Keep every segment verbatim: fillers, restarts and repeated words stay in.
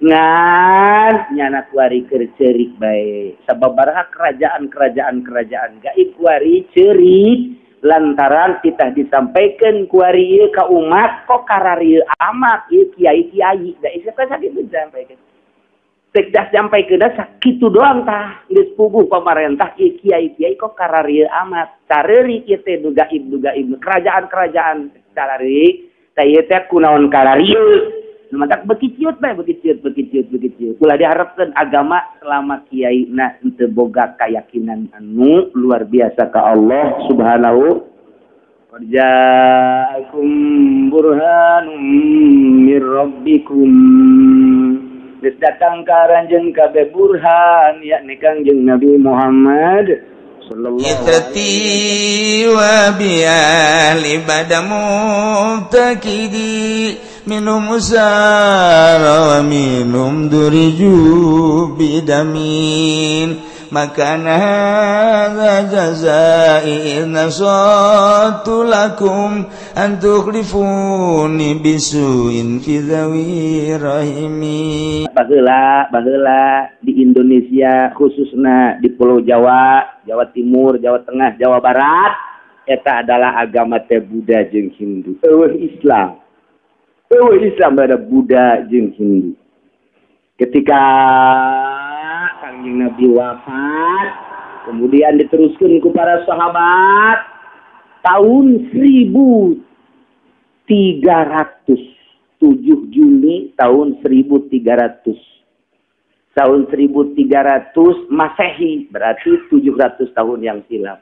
ngan nyana kuari keur ceurik bae sababaraha kerajaan-kerajaan kerajaan gaib kuari ceurik lantaran titah disampaikan kuari ieu ka umat kok kararieu amat ieu kiai-kiai da isa ka sakitu disampaikan tek dah sampaikan sakitu doang tah geus puguh pamarentah ieu kiai-kiai kok kararieu amat careurik ieu teh nu gaib nu gaib kerajaan-kerajaan careurik tah ieu teh kunaon kararieu matak bekiciut bae bekiciut bekiciut bekiciut ulah diharapkeun agama selama kiai na teu boga keyakinan anu luar biasa ka Allah Subhanahu wa ja'akum burhanum mir rabbikum geus datang ka ranjeun kabeh burhan yakni Kangjeng Nabi Muhammad sallallahu alaihi wa bi'ali badamu takidi minum usara wa minum duriju bidamin makana hadza jazai nasatu lakum an tukhlifuni bisuin fi zawi rahimi. Baheula baheula di Indonesia khususnya di Pulau Jawa, Jawa Timur, Jawa Tengah, Jawa Barat eta adalah agama teh Buddha jeung Hindu. Eueuh Islam. Oh Islam ada Buddha jeung Hindu. Ketika Kangjeng Nabi wafat, kemudian diteruskan ke para sahabat tahun seribu tiga ratus tujuh Juni tahun seribu tiga ratus tahun seribu tiga ratus Masehi berarti tujuh ratus tahun yang silam.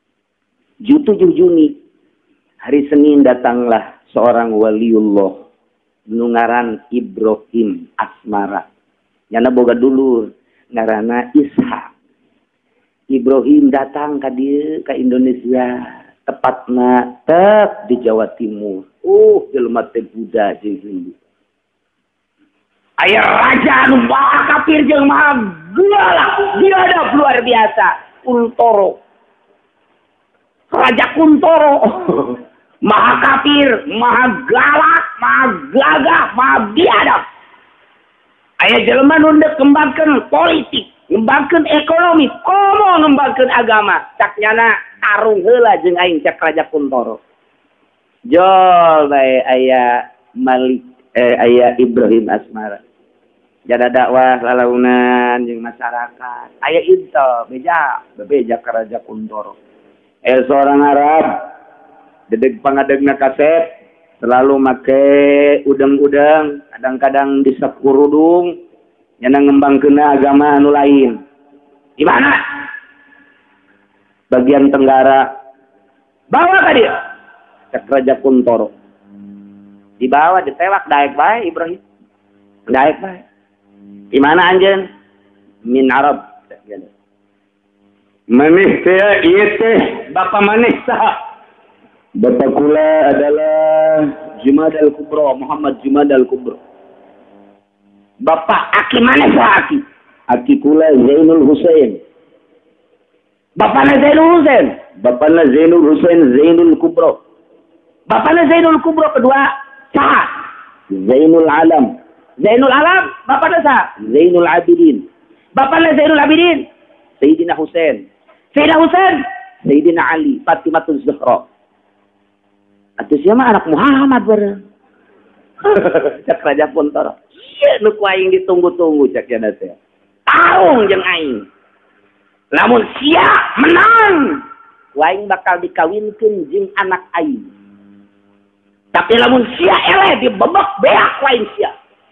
tujuh Juni hari Senin datanglah seorang waliullah nungaran Ibrahim Asmara. Nyana boga dulur ngarana Ishak. Ibrahim datang ka dieu ka Indonesia, tepatna tep di Jawa Timur. Uh, jelema teh Buddha jeung Hindu. Aya raja anu maha kafir jeung maha galak, biadab luar biasa, Kuntoro. Raja Kuntoro. Maha kafir, maha galak, maha gagah, maha biadab. Aya jelema nu kembangkeun politik, ngembangkeun ekonomi, komo ngembangkeun agama. Cak nyana tarung heula jeung aing cak Raja Kuntoro. Jol bae aya Malik eh aya Ibrahim Asmara. Jada dakwah lalaunan jeung masyarakat. Aya intel beja, bebeja ka Raja Kuntoro. Eh seorang Arab dedeg pangadegna kaset selalu make udang-udang kadang-kadang di sakurudung nyana ngembangkeun agama anu lain di mana bagian tenggara bawa ka dia cek Raja Kuntoro dibawa ditewak daek bae Ibrahim daek bae di mana anjeun min Arab maneh teh ieu teh bapa maneh saha Bapak kula adalah Jumadal Kubro, Muhammad Jumadal Kubro. Bapak aki mana sah aki? Aki kula Zainul Husain. Bapaknya Zainul Husain. Bapaknya Zainul Husain Zainul Kubro. Bapaknya Zainul Kubro kedua sah. Zainul Alam. Zainul Alam, bapaknya sah. Zainul Abidin. Bapaknya Zainul Abidin. Sayyidina Husain. Sayyidina Husain. Sayyidina Ali. Fatimatul Zahra. Atuh siapa anak Muhammad bareng. Cak Raja Kuntoro. Iya nu ku aing ditunggu-tunggu cak yana teh. Taung jeung aing. Lamun sia menang, ku aing bakal dikawinkeun jeung anak aing. Tapi lamun sia eleh dibebek beak ku aing sia.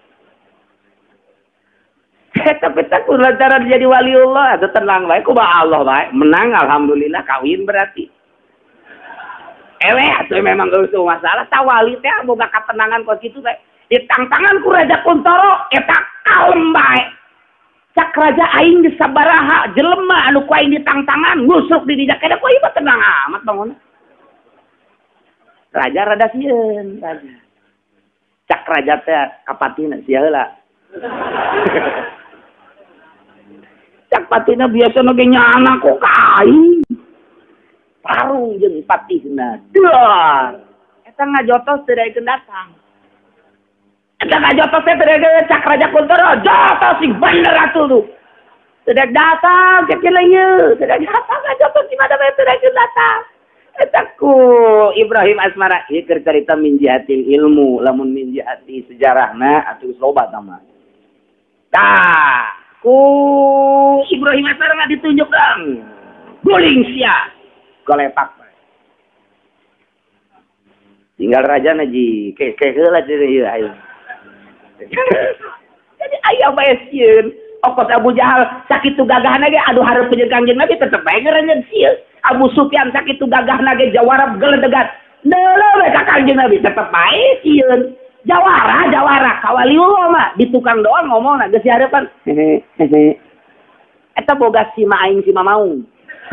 Tapi tak lantaran jadi waliullah atuh tenang bae ku Allah bae. Menang alhamdulillah kawin berarti. Ewe atuh memang geus masalah tawali teh boga katenangan kos kitu teh ditangtangan ku Raja Kuntoro eta kalem bae cak raja aing di sabaraha jelema anu ku aing ditangtangan ngusuk di dinya kada ku ieu tenang amat bangun raja rada sieun raja cak raja teh kapatina sia heula cak patina biasa ge nyana kok ka aing parung jeung patihna. Duh. Eta ngajotos teu daekeun datang. Eta kajotos teh teh cak Raja Kuntoro, jotos sing bener atuh tuh. Tidak datang ke kilenya, tidak datang kajotos di mana bae tidak datang. Eta ku Ibrahim Asmara ieu keur carita min jihati ilmu, lamun min jihati sejarahna atuh loba tama. Tah, ku Ibrahim Asmara nggak ditunjuk dong. Guling sia, golepak. Tinggal raja naji, ke ke heula jadi ayo. Jadi ayah bae sieun, ongkos Abu Jahal sakitu gagahna ge aduh hareup jeung Kangjeng Nabi tetep bae ngaranjeun sieun. Abu Sufyan sakitu gagahna ge jawarap geledegan. Neuleuh we ka Kangjeng Nabi tetep bae sieun. Jawara, jawara kawaliullah mah di tukang doang ngomongna geus hareupan. Hehe hehe. Eta boga sima aing sima maung.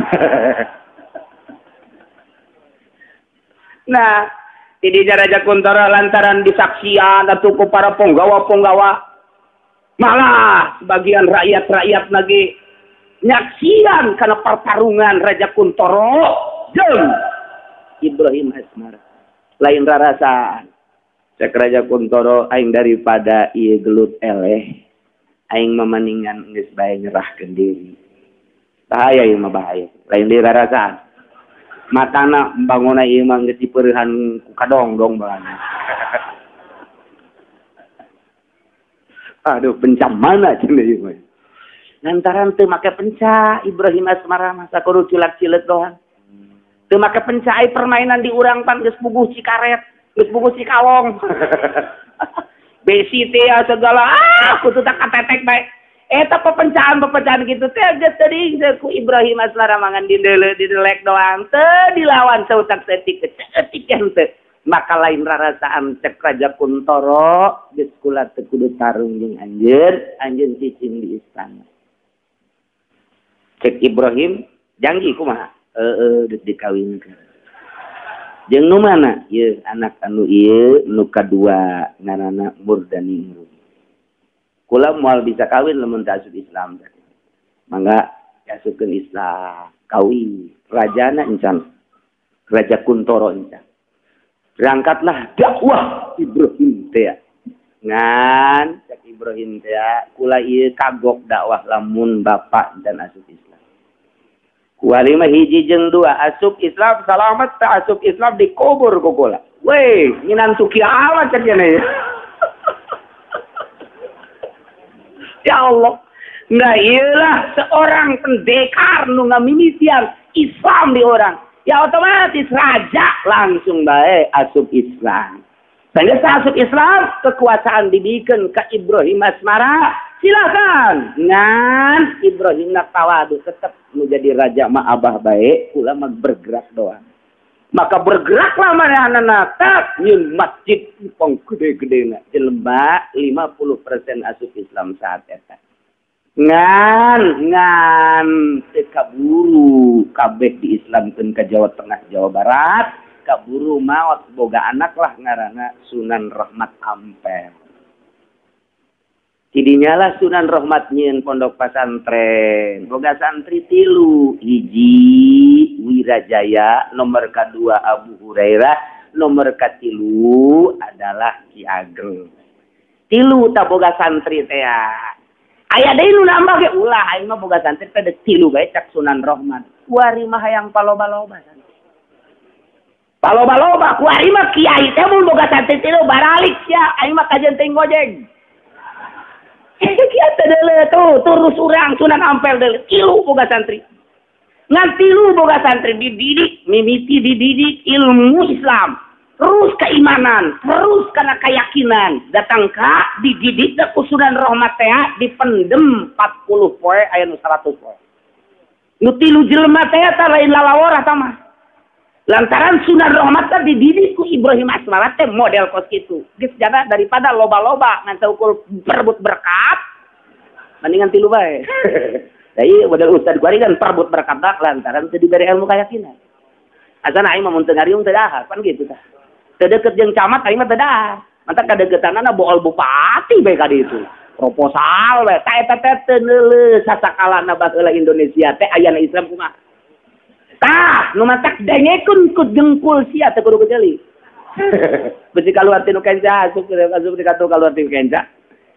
Nah, di Raja Kuntoro lantaran disaksian atau ku para penggawa-penggawa malah sebagian rakyat-rakyat lagi nyaksian karena pertarungan Raja Kuntoro jeung Ibrahim Asmara lain rarasaan cek Raja Kuntoro aing daripada ieu gelut eleh aing mamaningan geus bae nyerahkeun diri bahaya ieu mah bahaya lain di rarasaan matana bangunna ieu mah geus dipeurehan ku kadong-dong bae. Aduh pencam mana cenah ieu mah. Lantaran teu make penca Ibrahim Asmara mah sakudu cilak-cileuk doang. Teu make penca ai permainan di urang pan geus bubuh cikaret, geus bubuh cikalong. Besi teh segala ah kudu tak katetek bae. Eta pepecahan-pepecahan gitu teh geus teuing ku Ibrahim Asmara mangan dideuleu didelek doang teu dilawan sautak setik cetik henteu maka lain rarasaan cek Raja Kuntoro geus kula teu kudu tarung jeung anjeun anjeun cicing di istana cek Ibrahim janji kumaha heueuh deuk dikawinkeun jeung nu mana ieu anak anu ieu nu kadua ngaranna Murdani kula moal bisa kawin lamun teu asup Islam teh. Mangga asupkeun Islam, kawin. Rajana encan. Raja Kuntoro encan. Berangkatlah dakwah Ibrahim teh. Ngan cek Ibrahim teh kula ieu kagok dakwah lamun bapak dan asup Islam. Kuali mah hiji jeung dua asup Islam salamet teh asup Islam dikubur ku kula. Weh, nginantu kiamat cek cenah. Ya Allah, nah iyalah seorang pendekar nu ngamimitian Islam di orang. Ya otomatis raja langsung bae asup Islam. Sehingga asup Islam kekuasaan dibikeun ka Ibrahim Asmara. Silakan. Ngan Ibrahim nak tawadu tetap menjadi raja mah abah bae, kula mah bergerak doang. Maka bergeraklah manehna tak nyeun masjid pong gede-gedena jelema lima puluh persen asup Islam saat eta. Ngan ngan kaburu kabeh diislamkeun ka Jawa Tengah Jawa Barat, kaburu maot boga anak lah ngaranna Sunan Rahmat Ampel. Tidinya lah Sunan Rahmat nyieun pondok pesantren, boga santri tilu, hiji Wirajaya, nomor kedua Abu Hurairah, nomor katilu adalah Ki Ageng. Tilu tak boga santri teh. Aya deui nu nambah ge ulah aing mah boga santri teh tilu bae cak Sunan Rahmat. Kuari mah hayang paloba-loba. Paloba-loba kuari mah kiai teh mun boga santri tilu baralik sia, aing mah kajen teh ngojeng. Kieu teh deuleu tuh turus urang Sunan Ampel deuleu tilu boga santri. Ngan tilu boga santri dididik, mimiti dididik ilmu Islam, terus keimanan, terus kana keyakinan, datang ka dididik ku Sunan Rahmat teh dipendem empat puluh poe aya nu seratus poe. Nu tilu jelema teh tah lain lalawar tah mah. Lantaran Sunan Rahmat teh dididik ku Ibrahim Asmara teh model kos kitu. Geus jana daripada loba-loba ngan ukur perebut berkat, mendingan tilu bae. Da ieu model ustad kuari kan perebut berkat dak lantaran teu diberi ilmu keyakinan. Asana aing mah mun teu ngariung teu dahar, kan gitu tah. Teu deukeut jeung camat aing mah teu dahar. Mantap kadeukeutannana bool bupati bae ka ditu. Proposal bae ta eta teh teu neuleuh sasakalana baheula Indonesia teh ayana Islam kumaha. Tah, nu matak dengekeun ku jengkul sia teh kudu kejeuli. Besi keluar tinu kenca, asup asup di katu keluar tinu kenca.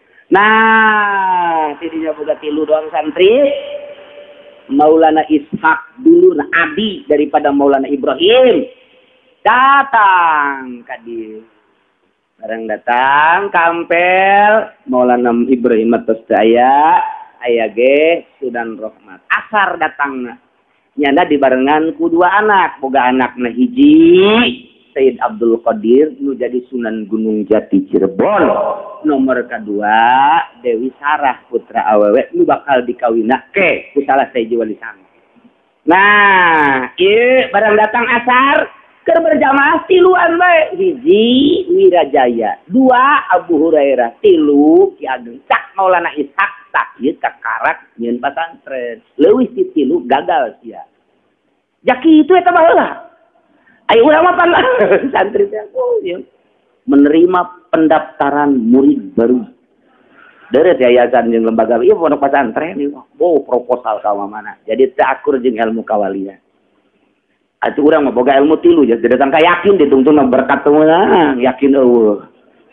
Nah, tidinya boga tilu doang santri. Maulana Ishak dulu nah abi daripada Maulana Ibrahim. Datang kadi. Barang datang kampel Maulana Ibrahim atas daya aya ge Sudan Rahmat. Asar datangna. Nyanda dibarengan ku dua anak, boga anakna hiji Sayyid Abdul Qadir nu jadi Sunan Gunung Jati Cirebon. Nomor kedua Dewi Sarah putra awewe nu bakal dikawinake ku salah sahiji wali sang. Nah, ieu barang datang asar keur berjamaah tiluan bae. Hiji Wirajaya, dua Abu Hurairah, tilu Ki Ageng Cak Maulana Ishak tak ieu kakarak nyeun pasantren. Leuwih ti tilu gagal sia. Jaki itu eta baheula. Ayo urang mapan lah santri teh oh, ya. Menerima pendaftaran murid baru. Dari yayasan jeung lembaga ieu pondok pesantren ieu. Oh, proposal ka mana. Jadi teu akur jeung ilmu kawalian. Atuh urang mah boga ilmu tilu jadi datang ka yakin ditungtung berkat teumeunang, yakin eueuh.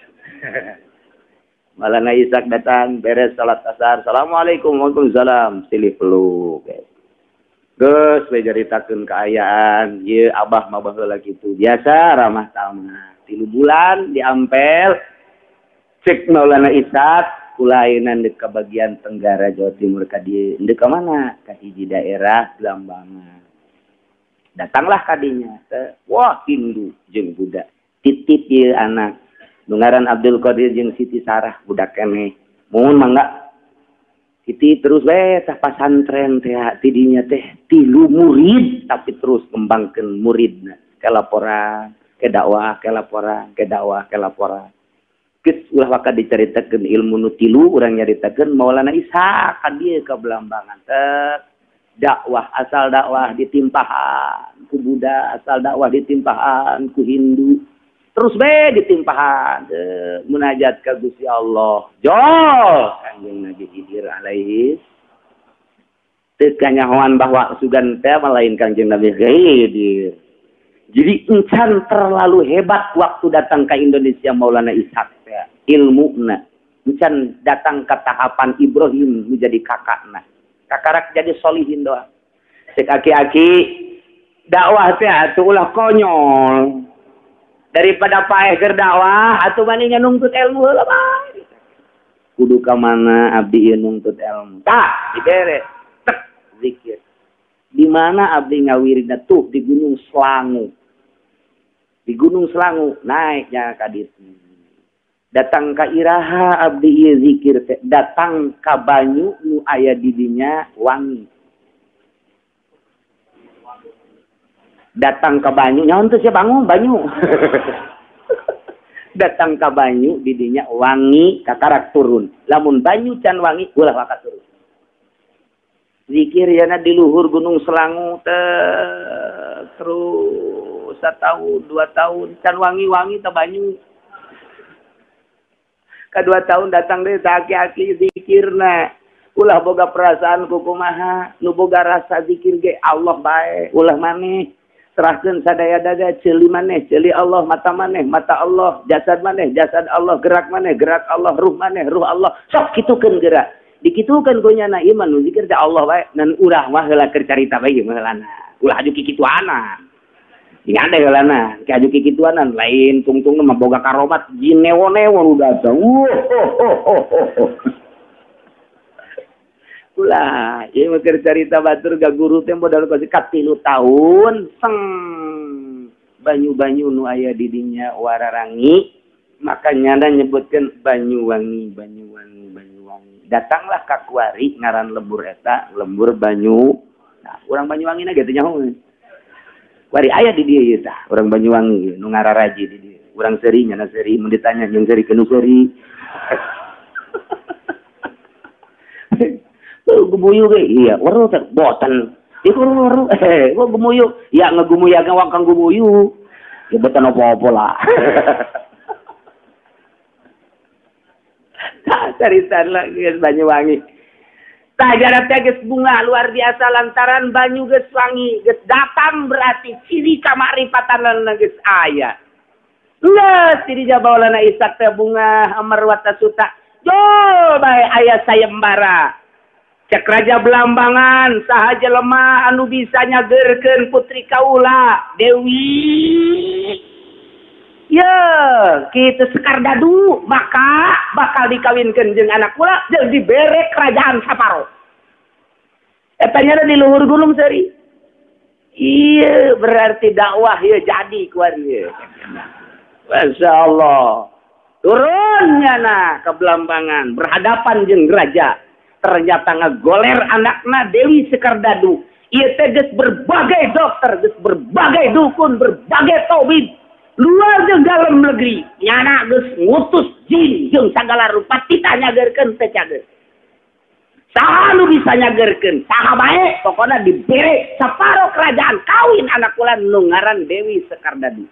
Maulana Ishak datang beres salat asar. Assalamualaikum waalaikumsalam. Silih peluk. Geus we jaritakeun kaayaan, ieu abah mah baheula kitu. Biasa ramah tamah. Tilu bulan diampel cek Maulana Ishak kulainan deuk ka bagian tenggara Jawa Timur ka dieu. Deuk ka mana? Ka hiji daerah Blambangan. Datanglah kadinya. Wah, Hindu jeung Buddha. Titip ieu anak. Nu ngaran Abdul Qadir jeung Siti Sarah budak keneh. Mun mangga Siti terus we tah pasantren teh tidinya teh tilu murid tapi terus kembangkeun muridna. Ke laporan, ke dakwah, ke laporan, ke dakwah, ke laporan. Geus ulah waka dicaritakeun ilmu nu tilu urang nyaritakeun Maulana Ishak ka dieu ka Blambangan teh. Dakwah asal dakwah ditimpahan ku Buddha, asal dakwah ditimpahan ku Hindu. Terus be ditimpahan de, munajat ka Gusti Allah. Jol Kanjeng Nabi Khidir alaihi. Teu kanyahoan bahwa sugan teh lain Kanjeng Nabi Khidir. Jadi encan terlalu hebat waktu datang ke Indonesia Maulana Ishak teh. Ilmuna encan datang ke tahapan Ibrahim menjadi kakakna. Kakarak jadi solihin doang. Cek aki-aki dakwah teh atuh ulah konyol. Daripada paeh keur dakwah atuh bandingnya nuntut ilmu heula bae. Kudu ka mana abdi ieu nuntut ilmu. Tah, dibere. Tek zikir. Di mana abdi ngawiridna tuh di Gunung Selangu. Di Gunung Selangu naiknya ka ditu. Datang ka iraha abdi ieu zikir teh, datang ka banyu nu aya di dinya wangi. Datang ke banyu, nyaon teh sia bangun banyu. Datang ke banyu didinya wangi kakarak turun. Lamun banyu can wangi ulah waka turun. Zikir yana di luhur Gunung Selangu teh terus satahun dua tahun can wangi-wangi teh banyu. Kadua tahun datang deh aki-aki zikirna. Ulah boga perasaan kukumaha, nu boga rasa zikir ge Allah bae, ulah maneh. Serahkeun sadaya daga ceuli maneh, ceuli Allah, mata maneh, mata Allah, jasad maneh, jasad Allah, gerak maneh, gerak Allah, ruh maneh, ruh Allah. Sok kitukeun gerak. Dikitukeun ku nyana iman nu zikir teh Allah bae, dan urang mah heula keur carita bae geus heulana. Ulah aju kikituana. Ingat deh heulana, ki aju kikituanan lain tungtung mah boga karomat jin newo-newo udah datang. Ulah, ieu mah keur carita batur ka guru teh modal kasih katilu tahun seng banyu-banyu nu aya di dinya wararangi, makanya anda nyebutkeun Banyuwangi, Banyuwangi, Banyuwangi. Datanglah ka kuari ngaran lembur eta, lembur banyu. Nah, urang Banyuwangi na ge teh nyaho. Kuari aya di dieu tah, urang Banyuwangi nu ngararaji di dieu. Urang seuri nya seuri mun ditanya jeung seuri keun seuri. Gumuyu ge iya weruh teh boten ieu weruh eh gua gumuyu ya ngagumuyaga wakang gumuyu ya boten apa-apa lah. Tah caritan lagi geus Banyuwangi tah jarak teh geus bunga luar biasa lantaran banyu geus wangi geus datang berarti ciri kamaripatan geus aya Nges dirinya Maulana Ishaq teh bunga amarwata suta. Jo bae aya sayembara. Cek Raja Belambangan sahaja lemah anu bisa nyagerkeun putri kaula Dewi. Ya, kitu Sekar Dadu maka bakal dikawinkeun jeung anak kula jeung dibere kerajaan Saparo. Eta nya di luhur gunung seuri. Iya, berarti dakwah ya jadi kuari ieu. Masya Allah. Turunnya nah ke Belambangan berhadapan jeung raja. Ternyata ngegoler anakna Dewi Sekar Dadu. Ia teges berbagai dokter, geus berbagai dukun, berbagai tabib. Luar jeung dalam negeri. Nyana geus ngutus jin jeung sagala rupa tita nyagerkeun teh cager. Saha nu bisa nyagerkeun? Saha bae pokona dibere saparo kerajaan kawin anak kula nu ngaran Dewi Sekar Dadu.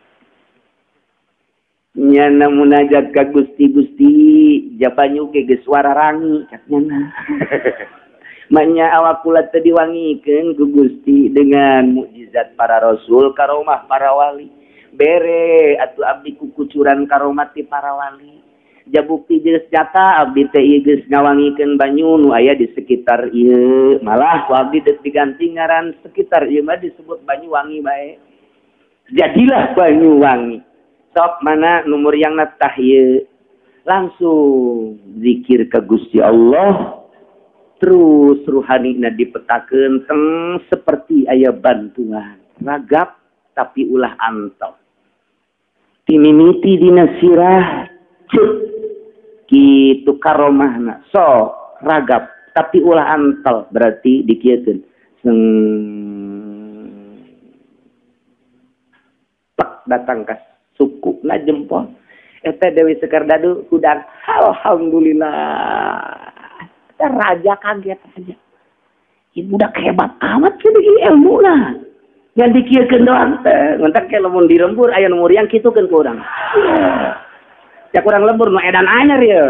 Nyana munajat ka Gusti-Gusti jabanyu ke geus wararangi cak nyana. Manya awak kula teu diwangikeun ku Gusti dengan mukjizat para rasul karomah para wali. Bere atuh abdi ku kucuran karomah ti para wali. Jabukti geus jata abdi teh ieu geus ngawangikeun banyu nu aya di sekitar ieu. Malah ku abdi teu diganti ngaran sekitar ieu mah disebut Banyuwangi bae. Jadilah Banyuwangi. Sok mana nomor yang natah ye langsung zikir ke Gusti Allah terus ruhanina dipetakeun teng seperti aya bantuan ragap tapi ulah antol timimiti dina sirah cuk kitu karomahna so ragap tapi ulah antol berarti dikieukeun seng pak datang kas suku na jempol eta Dewi Sekar Dadu hudang alhamdulillah eta raja kaget aja ibu budak hebat amat sih ilmu lah yang dikiekeun doang teh ngontak ke lamun di lembur aya nu yang kitukeun ku urang ya kurang lembur nu edan anyar ya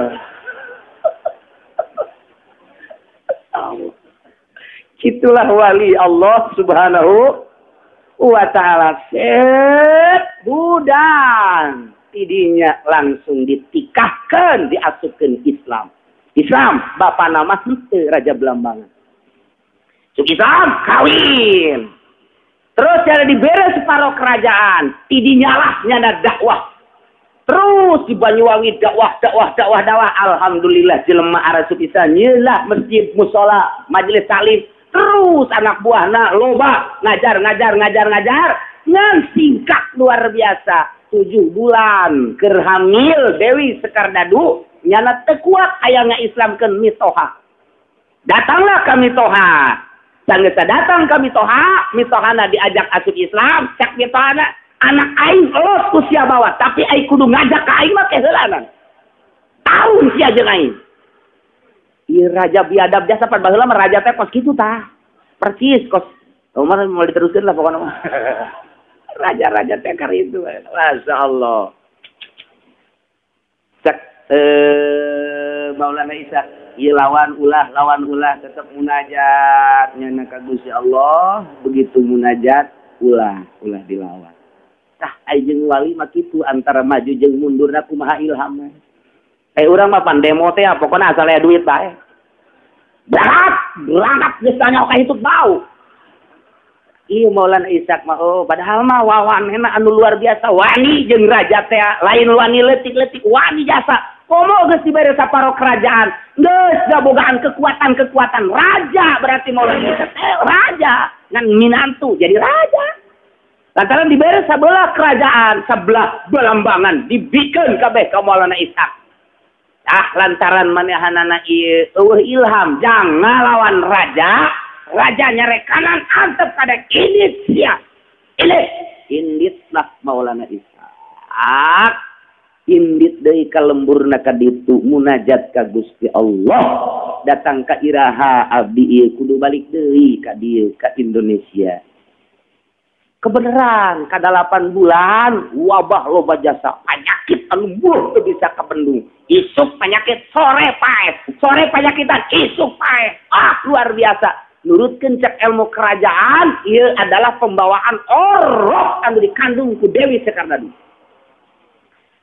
kitulah wali Allah subhanahu wa ta'ala set budan tidinya langsung ditikahkan diasupkan Islam Islam bapak nama henteu Raja Belambangan Suk Islam kawin terus cara dibere separuh kerajaan tidinya lah nyana dakwah terus di Banyuwangi dakwah dakwah dakwah dakwah alhamdulillah jelema arasup bisa nyelah masjid musola majelis salim terus anak buahna loba ngajar ngajar ngajar ngajar ngan singkat luar biasa tujuh bulan keur hamil Dewi Sekar Dadu nyana teu kuat aya ngaislamkeun mitoha datanglah ka mitoha sanggeus datang ka mitoha mitohana diajak asup Islam cak mitohana anak aing elot ku sia bawa tapi aing kudu ngajak ka aing mah keheulanan tahun sia jeung aing ieu raja biadab jasa pan baheula mah raja teh kos kitu tah. Persis kos. Umar mau diteruskeun lah pokona mah. Raja-raja teh kar itu. Masyaallah. Cek eh Maulana Ishaq ieu lawan ulah lawan ulah tetep munajat nyana ka Gusti Allah begitu munajat ulah ulah dilawan. Tah ai jeung wali mah kitu antara maju jeung mundurna kumaha ilham. Eh urang mah pan demo teh pokona asal aya duit bae. Berat, berangkat geus tanya ka hitut bau. Ieu Maulana Ishaq mah oh padahal mah wawanena anu luar biasa wani jeung raja teh lain wani leutik-leutik wani jasa. Komo geus dibere saparo kerajaan. Geus gabogaan kekuatan-kekuatan raja berarti Maulana Ishaq teh raja ngan minantu jadi raja. Lantaran dibere sabelah kerajaan, sebelah Belambangan dibikeun kabeh ka Maulana Ishaq. Ah lantaran manehanana ieu eueuh ilham jang ngalawan raja raja nyare kanan antep kada indit sia indit inditlah Maulana Ishaq indit deui ka lemburna ka ditu munajat ka Gusti Allah datang ka iraha abdi ieu kudu balik deui ka dieu ka Indonesia kebenaran ka delapan bulan wabah loba jasa penyakit anu buruk teu bisa kabendung isuk penyakit sore pae sore penyakitan isuk pae ah luar biasa nurutkeun cek ilmu kerajaan ieu adalah pembawaan orok anu dikandung ku Dewi Sekar Dadu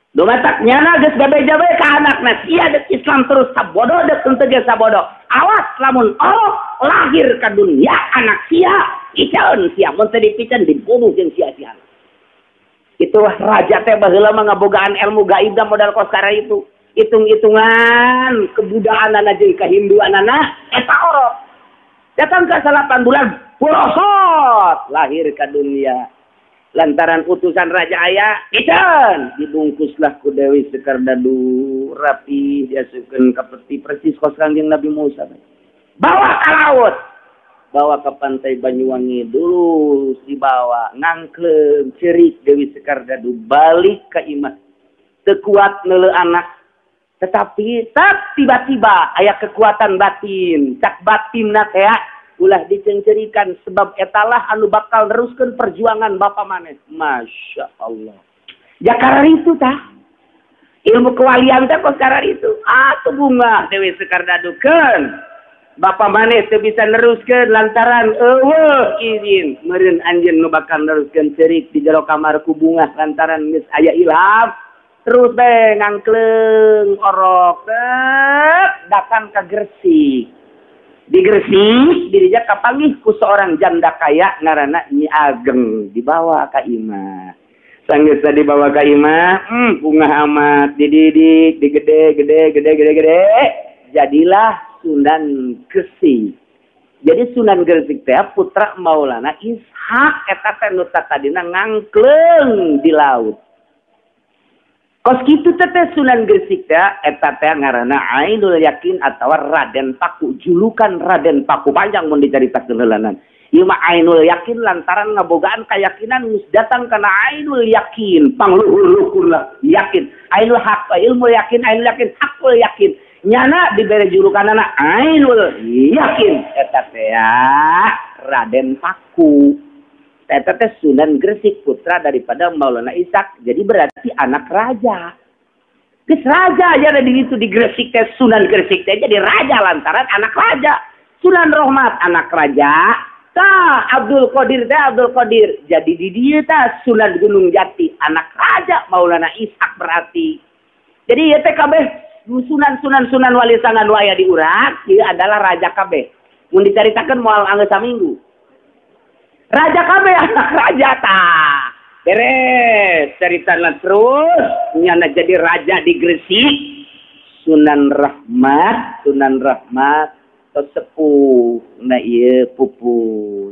Dumatak nyana geus gabe-gabe ka anakna sia dek Islam terus sabodo dek teu geus sabodo. Awas lamun Allah lahir ka dunia anak sia iceun sia mun teu dipicen dibunuh jeung sia-sia. Itu raja teh baheula mah ngabogaan ilmu gaib dan modal koskara itu. Hitung-hitungan kebudaanana jeung kehinduanana eta orok. Datang ke salapan bulan purosot lahir ke dunia. Lantaran utusan Raja Ayah, ican dibungkuslah ku Dewi Sekar Dadu rapi diasukeun ka peti persis kos Kangjeng Nabi Musa. Bawa ke laut, bawa ke pantai Banyuwangi dulu dibawa ngangklem cerik Dewi Sekar Dadu balik ke imah. Teu kuat neuleuh anak, tetapi tak tiba-tiba aya kekuatan batin, cak batinna teh ulah dicencerikan sebab etalah anu bakal neruskeun perjuangan bapa maneh. Masya Allah. Ya karena itu tah. Ilmu kewalian teh kok karena itu. Atuh bunga Dewi Sekar Dadukeun. Bapa maneh teu bisa neruskeun lantaran eueuh izin meureun anjeun nu bakal neruskeun cerik di jero kamar ku bunga lantaran geus aya ilham. Terus be ngangkleng orok datang ke Gresik. Di Gresik dirijak kapanggih ku seorang janda kaya ngaranna Nyi Ageng dibawa ka imah. Sanggeus dibawa ka imah, hmm, bunga amat dididik, digede, gede, gede, gede, gede. Jadilah Sunan Gresik. Jadi Sunan Gresik teh putra Maulana Ishak eta teh nu tadina ngangkleng di laut. Kos kitu teh Sunan Gresik teh eta teh ngaranna Ainul Yakin atawa Raden Paku, julukan Raden Paku panjang mun dicaritakeun heulanan. Ieu mah Ainul Yakin lantaran ngabogaan kayakinan geus datang kana Ainul Yakin, pangluhur-luhurna yakin. Ainul Haq, ilmu yakin, Ainul Yakin, Hakul Yakin. Nyana dibere julukanana Ainul Yakin eta teh Raden Paku. Eta teh Sunan Gresik putra daripada Maulana Ishak. Jadi berarti anak raja. Geus raja aja ada di situ di Gresik teh Sunan Gresik teh jadi raja lantaran anak raja. Sunan Rohmat anak raja. Tah Abdul Qadir teh Abdul Qadir jadi di dieu tah Sunan Gunung Jati anak raja Maulana Ishak berarti. Jadi ieu teh kabeh sunan-sunan sunan wali sangan waya di urang ieu adalah raja kabeh. Mun dicaritakeun moal anggeus saminggu. Raja kabeh anak raja tah. Beres ceritana terus nyana jadi raja di Gresik. Sunan Rahmat, Sunan Rahmat sesepuh na ieu pupus.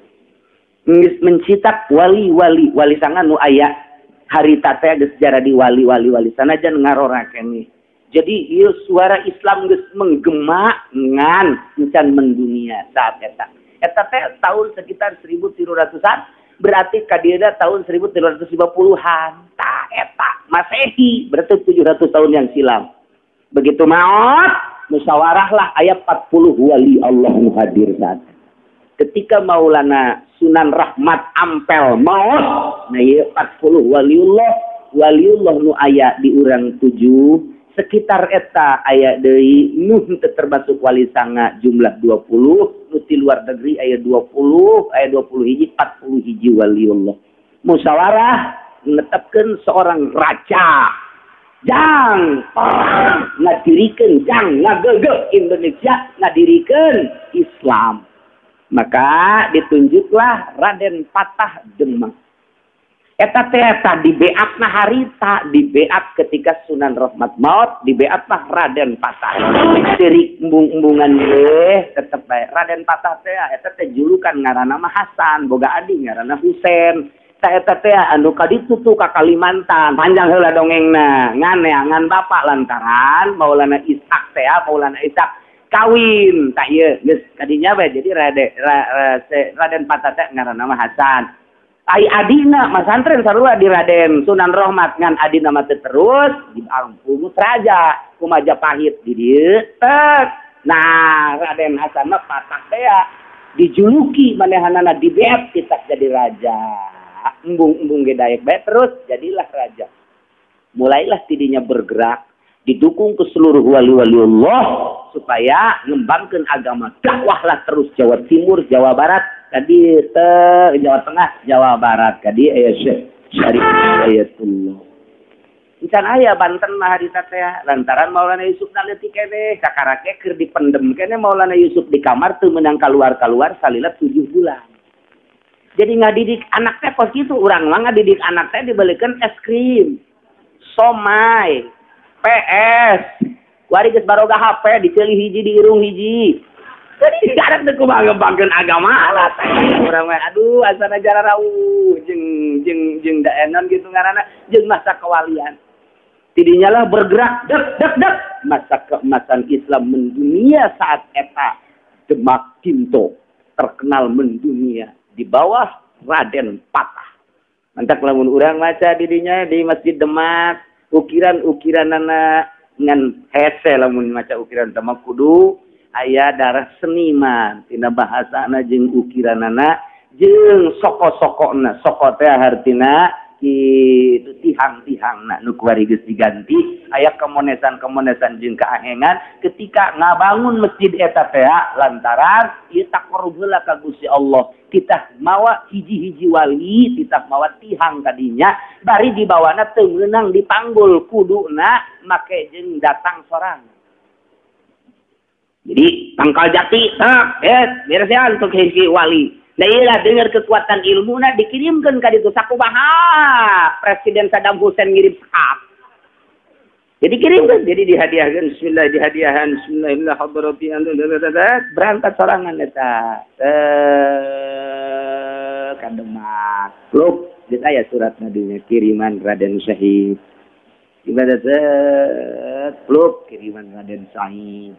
Geus mencitak wali-wali wali sangan nu aya harita teh geus sejarah di wali-wali wali sanajan ngarorakeun. Jadi ieu suara Islam geus menggema ngan encan mendunia saat eta. Eta teh tahun sekitar seribu tilu ratusan, berarti kadieuna tahun seribu tilu ratus lima puluhan. Tah eta Masehi, berarti tujuh ratus tahun yang silam. Begitu maot, musyawarahlah ayat empat puluh wali Allah hadir saat. Ketika Maulana Sunan Rahmat ampel maot, nah ieu empat puluh waliullah, waliullah nu aya di urang tujuh. Sekitar eta aya deui nu termasuk wali sanga jumlah dua puluh, nu ti luar negeri aya dua puluh, aya dua puluh hiji, empat puluh hiji waliullah. Musyawarah netepkeun seorang raja. Jang perang ngadirikeun jang ngagegeh Indonesia ngadirikeun Islam. Maka ditunjuklah Raden Patah Demak. Eta teh eta di beatna harita, di beat ketika Sunan Rahmat maut, di beatna Raden Patah. Sirik embung-embungan teh tetep bae. Raden Patah teh eta teh julukan ngaranna mah Hasan, boga adi ngaranna Husein. Teh eta teh anu kaditu tu ka Kalimantan, panjang heula dongengna. Ngan neangan bapak lantaran Maulana Ishak teh, Maulana Ishak kawin tah ieu geus kadinya bae. Jadi Raden Raden Patah teh ngaranna mah Hasan. Ai adina masantren sarua di Raden Sunan Rahmat ngan adina mah terus di Ampung raja ku Majapahit di dieu teh. Nah Raden Hasan mah Patah teh dijuluki manehanana di beat kita jadi raja. Embung-embung ge daek bae terus jadilah raja. Mulailah tidinya bergerak didukung ke seluruh wali-wali Allah supaya ngembangkeun agama. Dakwahlah terus Jawa Timur, Jawa Barat, kadi Jawa Tengah, Jawa Barat, kadi aya Syekh Syarif Hidayatullah. Encan aya Banten mah harita teh lantaran Maulana Yusuf naleutik keneh kakarake keur dipendem keneh Maulana Yusuf di kamar teu meunang kaluar-kaluar salila tujuh bulan. Jadi ngadidik anak teh kos kitu urang mah ngadidik anak teh dibelikeun es krim, somai, P S, kuari geus baroga H P diceuli hiji di irung hiji. Jadi sekarang teu kumaha ngembangkeun agama lah teh. Urang mah aduh asana jararau jeung jeung jeung daenon gitu ngaranna jeung masa kewalian. Tidinya lah bergerak dek dek dek masa keemasan Islam mendunia saat eta Demak Tinto terkenal mendunia di bawah Raden Patah. Mantak lamun urang maca didinya di Masjid Demak ukiran-ukiranana ngan hese lamun maca ukiran Demak kudu aya darah seniman tina bahasana jeung ukiranana jeung soko-sokona soko teh hartina kitu tihang-tihangna nu kuari geus diganti aya kemonesan-kemonesan jeung kaahengan ketika ngabangun masjid eta teh lantaran ieu taqarrub heula ka Gusti Allah kita mawa hiji-hiji wali kita mawa tihang kadinya bari dibawana teu meunang dipanggul kuduna make jeung datang sorang. Jadi Pangkal Jati, tak, eh, beresnya untuk hiji wali. Nah iyalah dengar kekuatan ilmu, nah dikirimkan ke itu sakumaha Presiden Saddam Hussein ngirim sekap. Jadi kirimkan, jadi dihadiahkan, Bismillah dihadiahkan, Bismillahirrahmanirrahim, berangkat sorangan eta, eh, kademak, luk, kita ya surat nadinya kiriman Raden Syahid, ibadat, luk, kiriman Raden Syahid.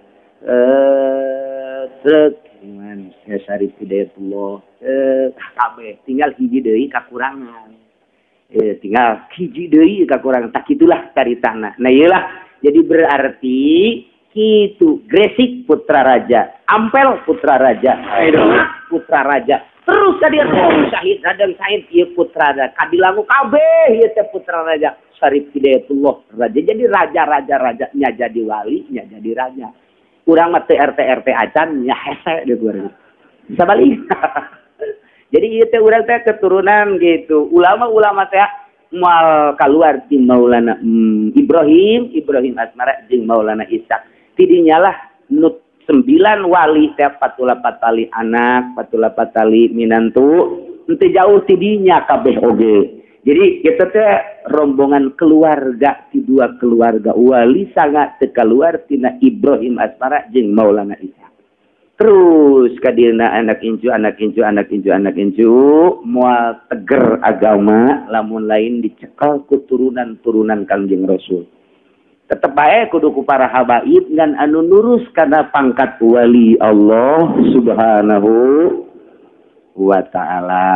Eh, truk kiriman Syekh Syarif Hidayatullah eh kabeh tinggal hiji deui kakurangan eh tinggal hiji deui kakurangan tak itulah caritana. Nah iyalah jadi berarti kitu Gresik putra raja, Ampel putra raja, putra raja terus tadi oh, Syahid Raden Syahid ieu putra raja kadilangu kabeh ieu teh putra raja Syarif Hidayatullah raja jadi raja-raja raja nya jadi wali nya jadi raja. Kurang mah T R T R T acan nya hese deh kurang. Bisa balik. Jadi ieu teh urang teh keturunan gitu. Ulama-ulama teh moal kaluar di Maulana hmm, Ibrahim, Ibrahim Asmara jeung Maulana Ishaq. Tidinya lah nu sembilan wali teh patula patali anak, patula patali minantu, teu jauh tidinya kabeh oge. Jadi kita teh rombongan keluarga ti dua keluarga wali sangat tekaluar tina Ibrahim Asmara jeung Maulana Ishaq. Terus kadina anak incu anak incu anak incu anak incu moal teger agama lamun lain dicekel keturunan-turunan Kangjeng Rasul. Tetep bae kudu ku para habaib ngan anu nurus kana pangkat wali Allah Subhanahu wa taala.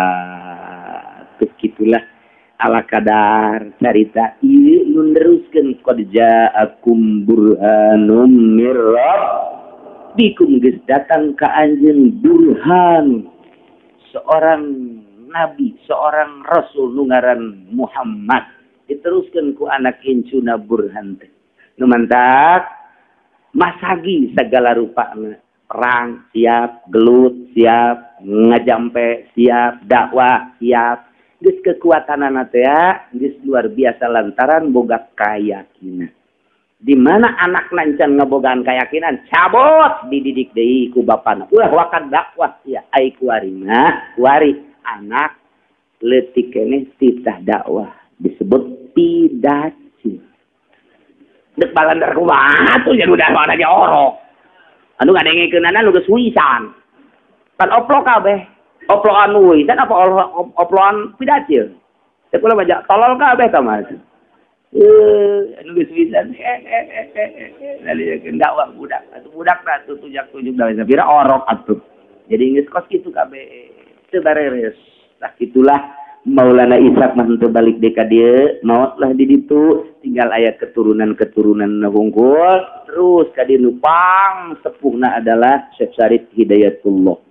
Begitulah ala kadar cerita ieu nun neruskeun qad ja'akum burhanum mir rabbikum geus datang ka anjeun burhan seorang nabi seorang rasul nu ngaran Muhammad diteruskeun ku anak incuna burhan teh nu mantak masagi sagala rupana perang siap gelut siap ngajampe siap dakwah siap geus kekuatanana teh geus luar biasa lantaran boga kayakinan. Di mana anak nancan ngabogaan keyakinan cabot dididik deui ku bapana. Ulah wakan dakwah ya ai kuari mah kuari anak leutik keneh titah dakwah disebut pidaci. Dek balandar kumaha atuh jadi udah ada orok. Anu ngadengekeunana nu geus wisan. Pan oplok kabeh. Oploan wisan apa oploan pidaci? Teh kula baca tolol kabeh ta Mas. Eh anu geus wisan. Lalu dakwah budak. Atuh budak tah atuh tujak tujuk da sapira orok atuh. Jadi geus kos kitu kabeh. Teu bareres. Tah kitulah Maulana Ishaq mah teu balik deui ka dieu, maotlah di ditu, tinggal aya keturunan-keturunan hungkul, terus ka dieu nu pang sepuhna adalah Syekh Syarif Hidayatullah.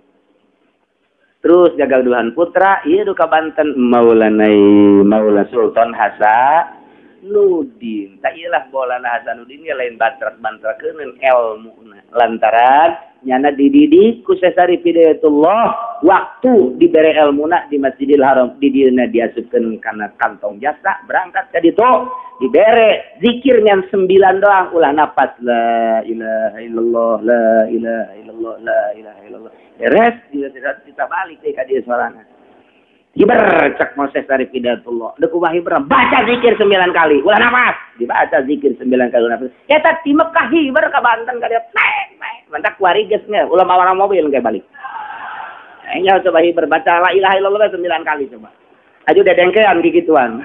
Terus jagal duhan putra, iya duka Banten Maulana Maulana Sultan Hasan Hasanuddin. Tak ialah Maulana Hasanuddin ya lain bantrak-bantrakeun ilmu lantaran nyana dididik ku Syekh Hidayatullah waktu dibere ilmuna di Masjidil Haram di dieuna diasupkeun kana kantong jasa berangkat ka ditu dibere zikir yang sembilan doang ulah napas la ilaha illallah la ilaha illallah la ilaha illallah beres kita balik deui ka dieu sorana hiber cek Syekh Syarif Hidayatullah deuk kumaha hiber baca zikir sembilan kali ulah napas dibaca zikir sembilan kali ulah napas eta ti Mekah hiber ka Banten ka dia mantak kuari gesnya ulah mawarna mobil kayak balik nya coba hiber baca la ilaha illallah sembilan kali coba aju dedengkean gigituan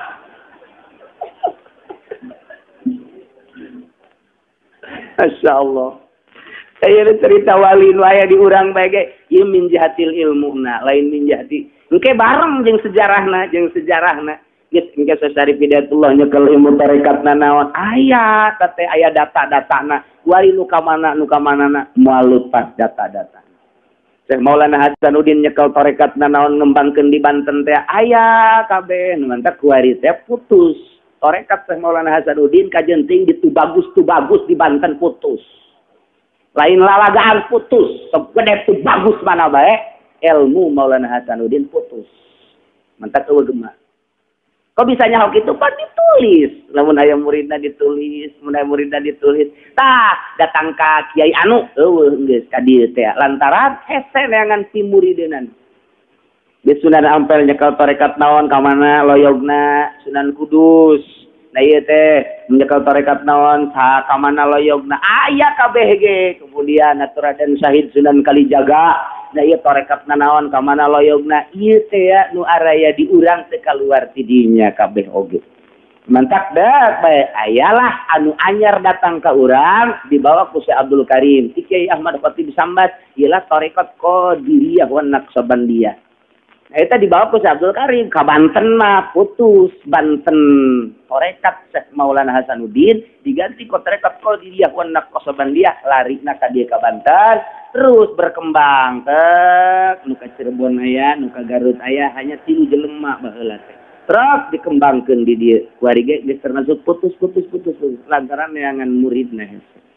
Masya Allah. Saya cerita walin waya di urang bae ieu min jahatil ilmuna lain min jahati. Engke bareng jeung sejarahna jeung sejarahna. Geus engke Syarif Hidayatullah nyekel ilmu tarekatna naon? Aya teh aya data-datana. Wali nu ka mana nu ka manana moal pas data-data. Syekh Maulana Hasanuddin nyekel tarekatna naon ngembangkeun di Banten teh aya kabeh nu mantap kuari teh putus. Tarekat Syekh Maulana Hasanuddin kajenting ditu bagus tu bagus di Banten putus. Lain lalagaan putus, segede tu bagus mana bae ilmu Maulana Hasanuddin putus. Mantap eueuh gemah. Kok bisa nyaho kitu kan ditulis. Lamun aya muridna ditulis, mun aya muridna ditulis. Tah datang ka Kiai anu eueuh geus ka dieu teh lantaran hese neangan si muridenan. Di Sunan Ampel nyekel tarekat naon ka mana loyogna Sunan Kudus. Nah ieu teh nyekel tarekat naon sa ka mana loyogna aya kabeh ge. Kemudian atuh Raden Syahid Sunan Kalijaga. Nah ieu tarekatna naon ka mana loyogna ieu teh ya nu araya di urang teu kaluar ti dinya kabeh oge. Mantak dah bae ayalah anu anyar datang ka urang dibawa ku Syekh Abdul Karim. Kiai Ahmad Khatib Sambat ialah tarekat Qadiriyah wan Naqsabandiyah. Nah, itu dibawa ke Syekh Abdul Karim ke Banten mah putus Banten tarekat Syekh Maulana Hasanuddin diganti ke tarekat Qadiriyah wan Naqsabandiyah larina ka dieu ka Banten terus berkembang ke nu ka Cirebon aya nu ka Garut aya hanya tilu jelema baheula teh terus dikembangkeun di dieu kuari ge geus termasuk putus-putus putus lantaran neangan muridna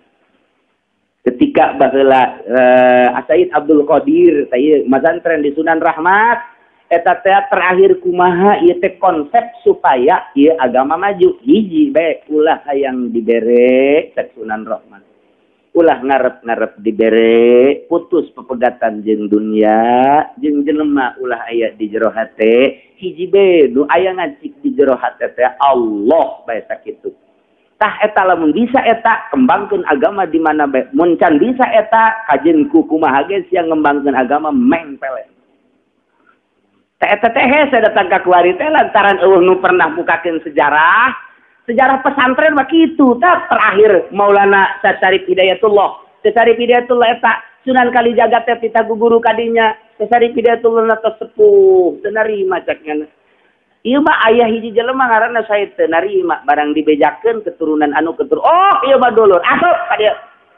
ketika baheula uh, Said Abdul Qadir teh mazantren di Sunan Rahmat eta teh terakhir kumaha ieu teh konsep supaya ieu agama maju hiji bae ulah hayang dibere cek Sunan Rahmat ulah ngarep-ngarep dibere putus pepegatan jeung dunia jeung jelema ulah aya di jero hate hiji bae nu aya ngacik di jero hate teh Allah bae sakitu tah eta lamun bisa eta kembangkeun agama di mana bae mun can bisa eta kajen ku kumaha ge sia ngembangkeun agama mengpele teh eta teh hese datang ka kuari teh lantaran eueuh nu pernah bukakeun sejarah sejarah pesantren mah kitu tah terakhir Maulana Syarif Hidayatullah Syarif Hidayatullah eta Sunan Kalijaga teh pita guguru kadinya Syarif Hidayatullah teh sepuh teu narima cekna ieu mah aya hiji jelema ngaranna Said teu narima barang dibejakeun keturunan anu ketur oh ieu mah dulur asup ka dieu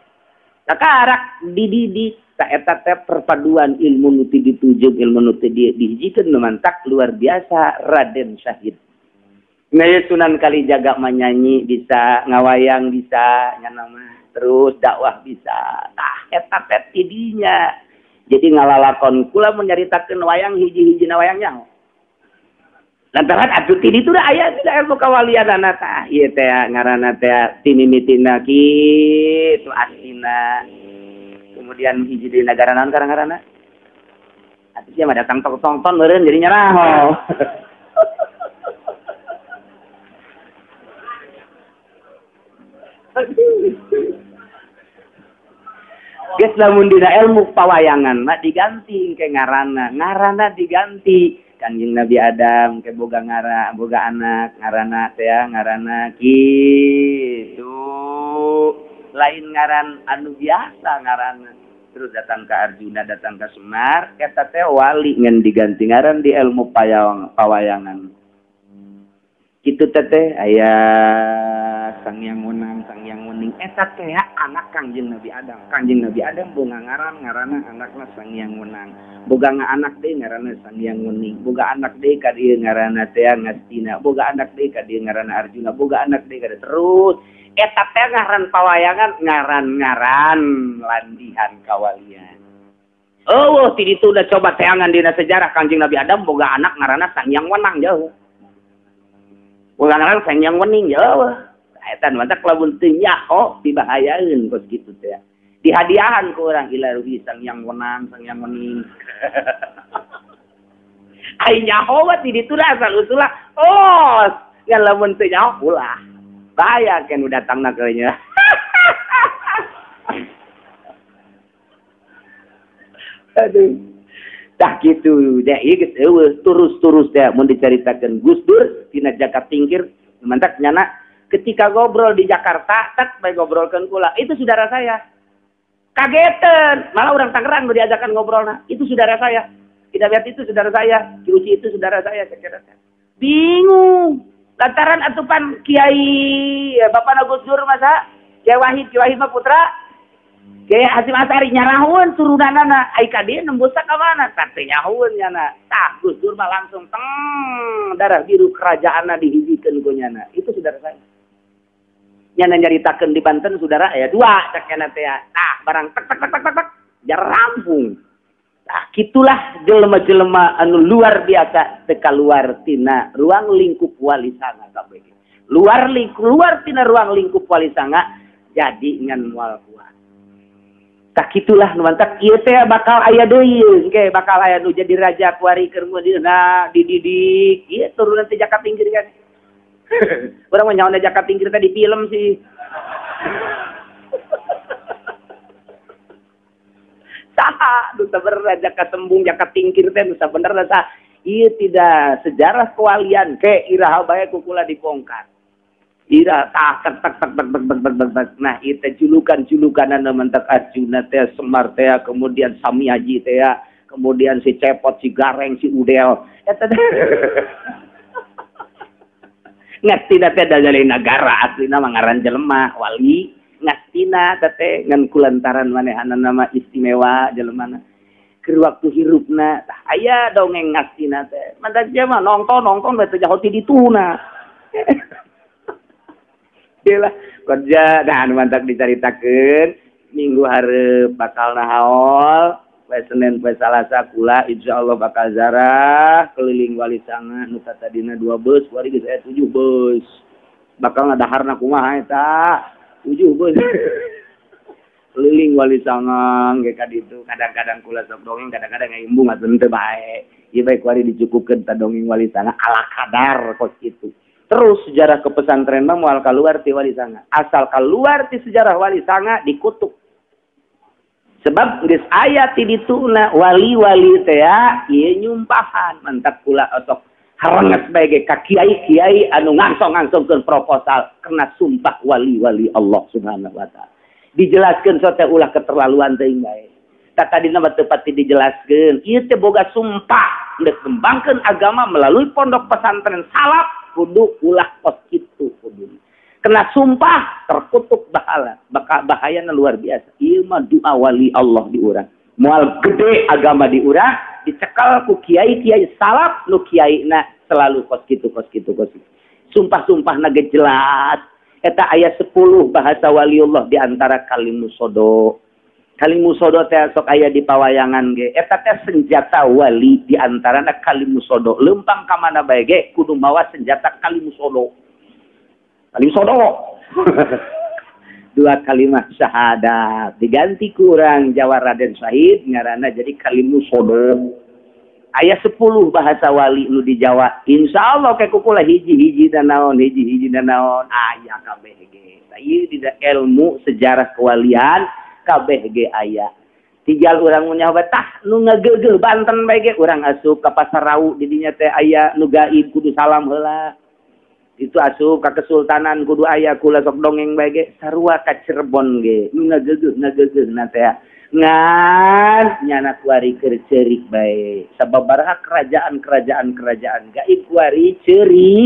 sakarak dididik ta eta teh perpaduan ilmu nu ti dituju ilmu nu ti dihijikeun mantak luar biasa Raden Syahid Naya Sunan Kalijaga menyanyi bisa, ngawayang bisa, nyanama terus dakwah bisa. Tah eta teh tidinya. Jadi ngalalakon kula menyaritakeun wayang hiji-hiji na wayangnya. Lantaran atuh tidi itu dah aya tidak ilmu kawalianana tah. Ieu teh ngaranna teh timimitina kitu aslina. Kemudian hiji di negara naon karang-karana? Atuh sia mah datang tonton meureun jadi nyaraho. Geus lamun dina ilmu pawayangan mah diganti ke ngaranna, ngaranna diganti. Kanjeng Nabi Adam ke boga ngara, boga anak, ngaranna teh ngaranna kitu. Lain ngaran anu biasa ngaranna. Terus datang ke Arjuna, datang ke Semar, eta teh wali ngan diganti ngaran di ilmu pawayang, pawayangan. Kitu teh aya sang yang menang sang yang wening eta teh anak Kangjeng Nabi Adam. Kangjeng Nabi Adam boga ngaran ngaranna anakna sang yang menang. Boga anak deui ngaranna sang yang wening. Boga anak deui ka dieu ngaranna teh Ngastina. Boga anak deui ka dieu ngaranna Arjuna. Boga anak deui ka terus eta teh ngaran pawayangan ngaran-ngaran landihan kawalian. Oh, ti ditu udah coba teangan dina sejarah Kangjeng Nabi Adam boga anak ngaranna sang yang wenang jauh. Boga ngaran sang yang wening jauh. Eta mantap lamun teu nyaho dibahayaeun kos kitu teh. Dihadiahan ku urang ilaruhi sang yang wenang, sang yang wening. Ai nyaho wa ti ditu lah asal usulah. Oh, ngan lamun teu nyaho ulah. Bahaya kan udah datangna ke nya. Aduh. Dah gitu, dah iya gitu, terus-terus dah mau diceritakan Gus Dur, tina Jakat Tingkir, mantap nyana. Ketika ngobrol di Jakarta, tak baik ngobrolkan kula, itu saudara saya. Kagetan, malah orang Tangerang mau diajakan ngobrol, nah itu saudara saya. Tidak lihat itu saudara saya, Kiuci itu saudara saya, kira bingung. Lantaran atupan Kiai, ya, Bapak Gus Dur masa, Kiai Wahid, Kiai Wahid mah putra. Kiai Hasyim Asy'ari nyarahun turunanana ai ka dieu nembus ka mana teh nyahoun nyana tah Gus Dur mah langsung teng darah biru kerajaanna dihijikeun ku nyana itu saudara saya nyana nyaritakeun di Banten saudara aya dua cek nyana teh tah barang tek tek tek tek tek jar rampung tah kitulah jelema-jelema anu luar biasa teu kaluar tina ruang lingkup wali sanga kabeh luar lingkup luar tina ruang lingkup wali sanga jadi ngan moal kuat. Tak itulah nu mantap ieu teh bakal aya deui engke bakal aya nu jadi raja kuari keur meudeuna dididik ieu turunan teh Jakat Tingkir kan. Urang mah nyaona Jakat Tingkir teh di film sih. Saha nu sabenerna Jakat Tembung Jakat Tingkir teh nu sabenerna tah ieu tidak sejarah kewalian ke iraha bae kukula dibongkar. Ira tak tak tak tak tak tak tak tak tak nah itu julukan-julukan anu mentek Arjuna teh Semar teh kemudian Samiaji teh kemudian si Cepot si Gareng si Udel eta ngastina teh dari negara aslina mah ngaran jelema wali ngastina teh ngan kulantaran manehana nama istimewa jelemana keur waktu hirupna aya dongeng ngastina teh mandak mah nonton nonton bae teh jauh ti dituna. Lah kerja dan mantap diceritakan minggu hari bakal nahaol poe Senin poe Salasa kula insyaallah bakal zarah keliling Wali Sanga nu tadina dua bus kuari geus aya tujuh bus bakal ngadaharna kumaha eta tujuh bus keliling Wali Sanga ge ka ditu kadang-kadang kula sok dongeng kadang-kadang ngaimbung atuh teu bae ieu bae kuari dicukupkeun ta dongeng Wali Sanga ala kadar kos kitu. Terus sejarah kepesantren mah moal kaluar ti Wali Sanga. Asal kaluar ti sejarah Wali Sanga dikutuk. Sebab geus aya ti dituna wali-wali teh ieu nyumpahan mantap kula osok harenges bae ge ka kiai-kiai anu ngangsong-ngangsongkeun proposal karena sumpah wali-wali Allah Subhanahu wa taala. Dijelaskeun so teh ulah keterlaluan teuing bae. Tak tadina mah teu pati dijelaskeun. Ieu teh boga sumpah geus kembangkeun agama melalui pondok pesantren salaf kudu ulah kos kitu kudu kena sumpah terkutuk bahala bakal bahayana luar biasa ieu mah doa wali Allah di urang moal gede agama di urang dicekal ku kiai-kiai salaf nu kiaina selalu kos kitu kos kitu kos kitu sumpah-sumpahna ge jelas eta aya sepuluh bahasa waliullah di antara kalimusodo kalimusodo teh sok aya di pawayangan ge eta teh senjata wali di antarana kalimusodo lempang ka mana bae ge kudu mawa senjata kalimusodo kalimusodo dua kalimat syahadat diganti kurang Jawa Raden Syahid ngaranna jadi kalimusodo aya sepuluh bahasa wali nu di Jawa insyaallah ke kukula hiji-hiji dan naon hiji-hiji dan naon aya kabeh ge ieu di ilmu sejarah kewalian kabeh ge aya. Tinggal urang mun nyaho tah nu ngageugeuh Banten bae ge urang asup ka Pasar Rau di dinya teh aya nu gaib kudu salam heula. Itu asup ka Kesultanan kudu aya kula sok dongeng bae ge sarua ka Cirebon ge nu ngageugeuh ngageugeuh na teh. Ngan nyana kuari keur ceurik bae. Sababaraha kerajaan-kerajaan kerajaan gaib kuari ceurik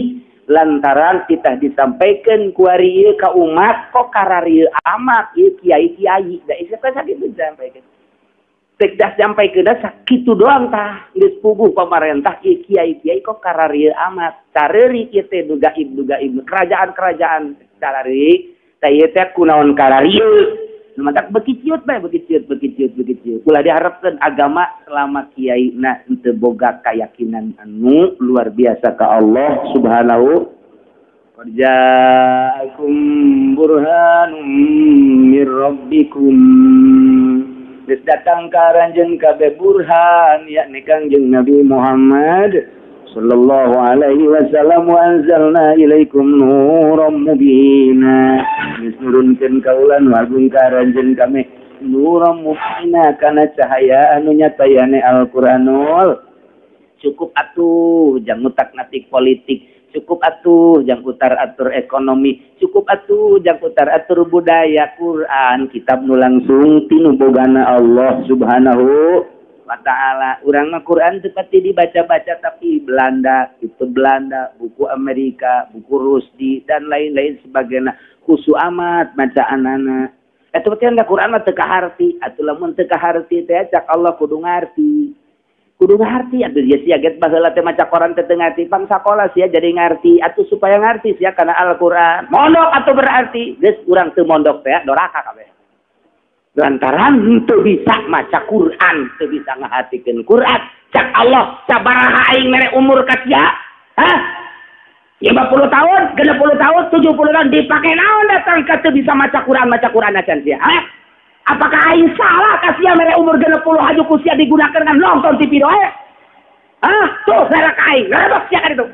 lantaran kita disampaikan kuari ka umat kok kararieu amat ieu kiai-kiai da isa ka sakitu disampaikan tek dah sampaikan sakitu doang tah geus puguh pamarentah ieu kiai-kiai kok kararieu amat careurik ieu teh nu gaib nu gaib kerajaan-kerajaan careurik tah ieu teh kunaon kararieu matak beuki ciut bae beuki ciut beuki ciut beuki ciut ulah diharapkeun agama selama kiai na teu boga keyakinan anu luar biasa ka Allah subhanahu qad ja'akum burhanum mir rabbikum geus datang ka ranjeun kabeh burhan yakni Kangjeng Nabi Muhammad sallallahu alaihi wasallam wa anzalna ilaikum nuram mubina geus nurunkeun kaulan wagung ka ranjeun kami nuram mubina kana cahaya anu nyatayane Al-Qur'anul cukup atuh jang utak natik politik cukup atuh jang utar atur ekonomi cukup atuh jang utar atur budaya Quran kitab nu langsung tinu bogana Allah subhanahu wa ta'ala urang mah Quran teu pati dibaca-baca tapi Belanda itu Belanda buku Amerika buku Rusdi dan lain-lain sebagainya khusu amat bacaanana eta teh da Quran mah teu kaharti atuh lamun teu kaharti teh cak Allah kudu ngarti kudu ngarti atuh dia sia get baheula teh maca Quran teh teu ngarti pang sakola sia jadi ngarti atuh supaya ngarti sia kana Al-Qur'an mondok atuh berarti geus urang teu mondok teh doraka kabeh lantaran teu bisa maca Quran teu bisa ngahatikeun Quran cak Allah sabaraha aing mere umur ka sia hah lima puluh tahun genep puluh tahun tujuh puluh tahun dipake naon datang ka teu bisa maca Quran maca Quran acan sia hah apakah aing salah ka sia mere umur genep puluh haju ku sia digunakan dengan nonton T V doe hah tuh salah ka aing ngerebok sia ka ditu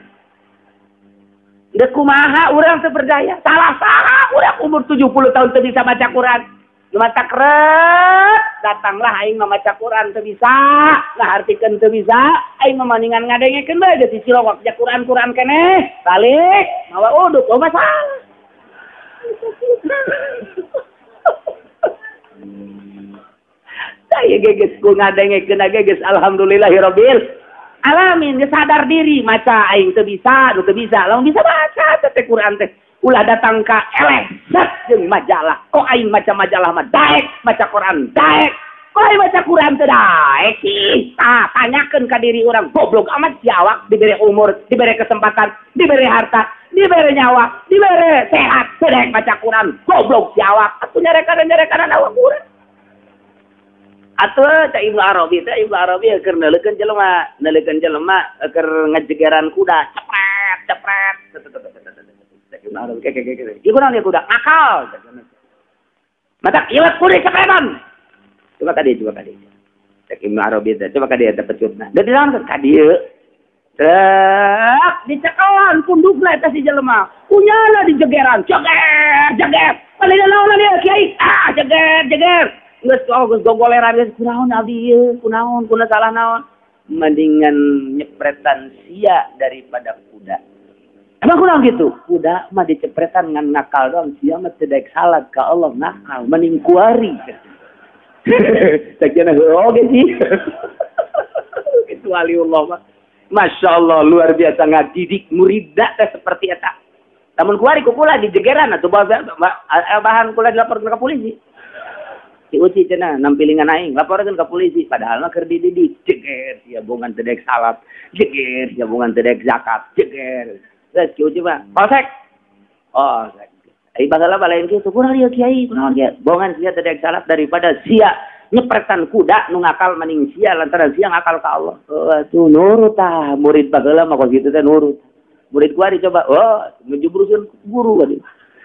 deuk kumaha urang teu berdaya salah salah urang umur tujuh puluh tahun teu bisa maca Quran mata keret datanglah aing mamaca Quran teu bisa ngahartikeun teu bisa aing mamaningan ngadengekeun bae geus cilok ja Quran-Quran keneh balik mawa uduk lo masalah saya geges ku ngadengekeun geges alhamdulillahirabbil alamin geus sadar diri maca aing teu bisa nu teu bisa lamun bisa baca teh Quran teh ulah datang ka eleh set jeung majalah kok aing maca majalah mah daek maca Quran daek kok aing maca Quran teu daek sih tah tanyakeun ka diri urang goblok amat siawak diberi umur diberi kesempatan diberi harta diberi nyawa diberi sehat teu daek maca Quran goblok siawak atuh nyarekan-nyarekan awak urang atuh cak Ibnu Arabi teh Ibnu Arabi keur neuleukeun jelema neuleukeun jelema keur ngajegeran kuda cepret cepret Ibnu Arabi kek kek kek ieu kunaon ieu kuda akal matak ieu kuda cepretan coba ka dieu coba ka dieu cak Ibnu Arabi teh coba ka dieu teh pecutna da di dalam ka dieu trek dicekelan pundukna eta si jelema kunyana dijegeran jeger jeger palina naon dia kiai ah jeger jeger geus oh geus gogoleran geus kunaon abdi ieu kunaon kuna salah naon mendingan nyepretan sia daripada kuda emang kunaon gitu kuda mah dicepretan ngan nakal doang sia mah teu daek salat ka Allah nakal mending kuari sakjana heuh ge sih itu waliullah mah masyaallah luar biasa ngadidik muridna teh seperti eta lamun kuari ku kula dijegeran atuh bahan kula dilaporkeun ka polisi si uci cenah nampilingan aing laporkeun ka polisi padahal mah keur dididik jeger sia bongan teu daek salat jeger sia bongan teu daek zakat jeger geus si uci mah polsek oh ai baheula balain kitu kurang ieu kiai kunaon kieu bongan sia teu daek salat daripada sia nyepretan kuda nu ngakal mending sia lantaran sia ngakal ka Allah oh atuh nurut tah murid baheula mah kok kitu teh nurut murid gua dicoba oh ngejubruskeun guru tadi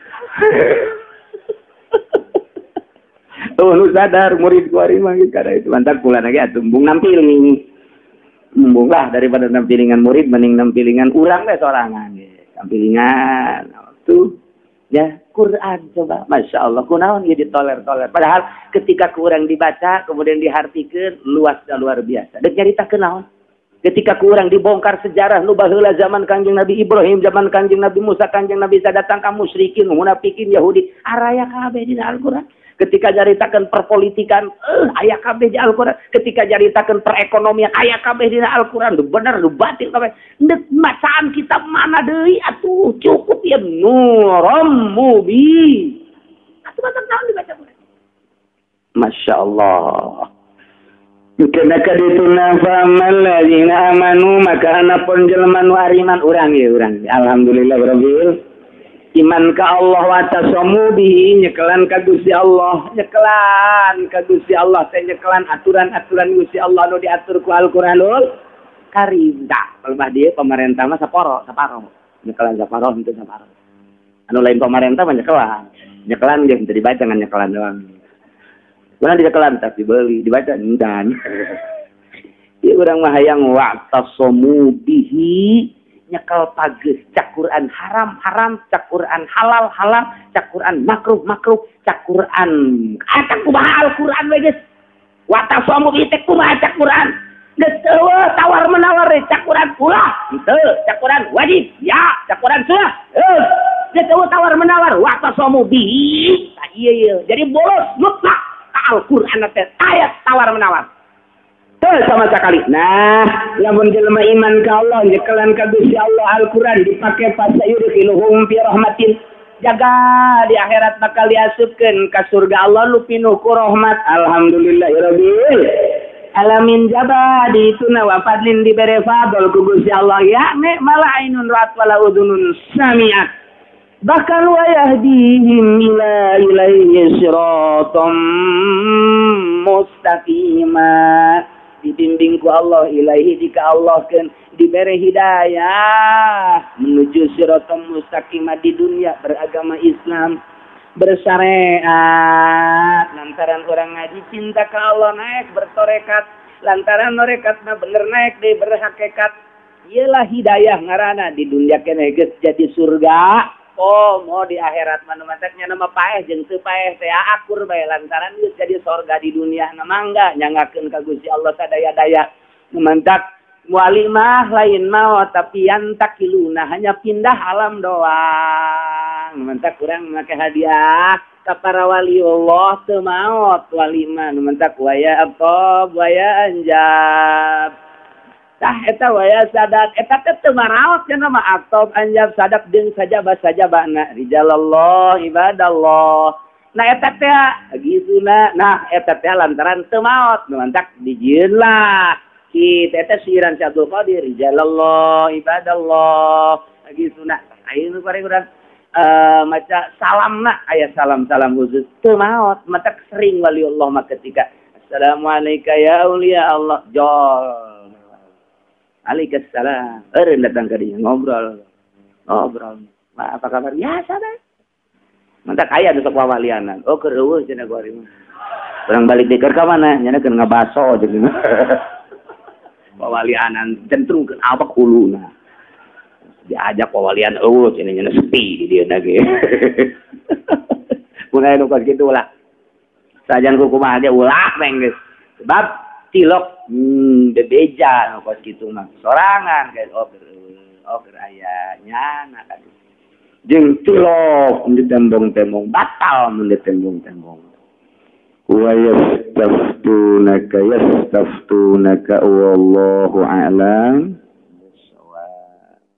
tuh lu sadar murid gua mah karena itu mantap kula lagi atuh mbung nampiling mbung lah daripada nampilingan murid mending nampilingan urang teh sorangan ge nampilingan tuh ya Quran coba Masya Allah kunaon ieu ditoler-toler padahal ketika kurang dibaca kemudian dihartikeun luas dan luar biasa deuk nyaritakeun naon ketika kurang dibongkar sejarah nu baheula zaman Kangjeng Nabi Ibrahim zaman Kangjeng Nabi Musa Kangjeng Nabi Isa datang ka musyrikin munafikin Yahudi araya kabeh dina Al-Qur'an Ketika nyaritakeun perpolitikan, eh aya kabeh di Al-Qur'an. Ketika nyaritakeun perekonomian, aya kabeh di Al-Qur'an. Bener, batil kabeh. Neuk bacaan kitab mana deui atuh? Cukup ya nurum mubin. Atuh baca naon dibaca boleh. Masya Allah. Karena kadituna fa'amal ladzina amanu maka anapun jelema nu ariman urang ya urang. Alhamdulillah rabbil iman ka Allah wa tasamu bihi nyekelan ka Gusti Allah, nyekelan ka Gusti Allah teh nyekelan aturan-aturan Gusti Allah nu diatur ku Al-Qur'anul Karim. Tah, pelebah dia pemerintah mah saporo, saparo. Nyekelan saparo henteu saparo. Anu lain pemerintah mah nyekelan. Nyekelan ge henteu dibaca ngan nyekelan doang. Mana dicekelan tapi beli dibaca dan ieu urang mah hayang wa'tasamu bihi nyekel pageus cak Quran haram haram cak Quran halal halal cak Quran makruh makruh cak Quran acak kumaha Al-Qur'an we geus wa'tasamu bihi teh kumaha cak Quran geus eueuh tawar menawar cak Quran ulah henteu cak Quran wajib ya cak Quran sunnah heuh geus eueuh tawar menawar wa'tasamu bihi tah ieu ieu jadi bolos mutlak Al-Qur'an teh ayat tawar menawar. Teu sama sekali. Nah, lamun jelema iman ka Allah nyekelan ka Gusti Allah Al-Qur'an dipake fasayudkhiluhum fi rahmatin. Jaga di akhirat bakal diasupkeun ka surga Allah nu pinuh ku rahmat. Alhamdulillahirabbil alamin jaba di tuna wa fadlin dibere fadl ku Gusti Allah ya ne mala ainun ra'at wala udunun sami'at. Bahkan wa yahdihim ila ilaihi siratam mustaqima dibimbing ku Allah ilaihi jika Allah kan diberi hidayah menuju siratam mustaqima di dunia beragama Islam bersyariat lantaran orang ngaji cinta ke Allah naik bertorekat lantaran norekatna bener naik deh berhakikat ialah hidayah ngarana di dunia kene geus jadi surga. Oh, mau di akhirat mana mataknya nama paeh jeung teu paeh teh akur bae lantaran geus jadi sorga di dunia na mangga nyangakeun ka Gusti Allah sadaya-daya. Mantak muali mah lain maot tapi yantakiluna hanya pindah alam doang. Mantak kurang make hadiah ka para wali Allah teu maot wali mah mantak waya apa waya anjab. Tah eta waya sadak eta teh teu maraos cenah mah aktob anjab sadak deung sajabah sajabana rijalallah ibadallah. Nah eta teh gituna nah eta teh lantaran teu maot mantak dijieun lah kitu eta siran Abdul Qadir rijalallah ibadallah gituna ayeuna bari urang eh maca salamna aya salam-salam khusus teu maot mantak sering wali Allah mah ketika assalamualaikum ya aulia Allah jol Waalaikumsalam. Eureun datang ka dieu ngobrol. Ngobrol. Ma, apa kabar? Ya, sabar. Mantak aya nu sok wawalianan. Oh, keur eueuh cenah gua mah. Urang balik deui ka mana? Nya keur ngabaso jeung. Wawalianan centrungkeun apa kuluna. Diajak wawalian eueuh cenah nya sepi di dieu na ge. Mun aya nu kitu lah. Sajan ku kumaha ge ulah meng geus. Sebab tilok hmm bebeja kos kitu mah sorangan guys oh oh aya nyana kan jeung tilok di tembong-tembong batal mun di tembong-tembong wa yastaftunaka yastaftunaka wallahu a'lam